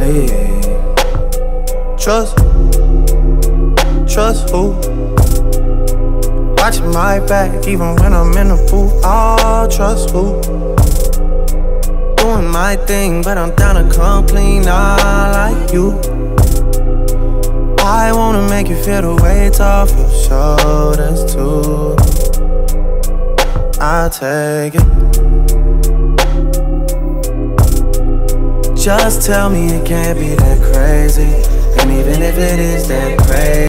Hey. Trust who? Watching my back even when I'm in the booth. Oh, trust who? Doing my thing, but I'm down to come clean, not like you. I wanna make you feel the weight off your shoulders too. I'll take it. Just tell me it can't be that crazy. And even if it is that crazy,